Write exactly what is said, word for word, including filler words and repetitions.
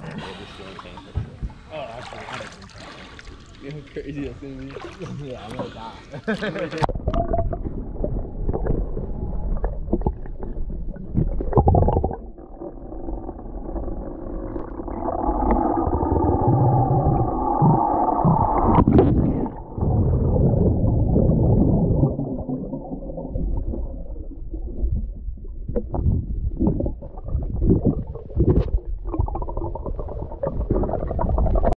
Oh, actually, one hundred percent. You know how crazy that's gonna be? Yeah, I'm gonna die.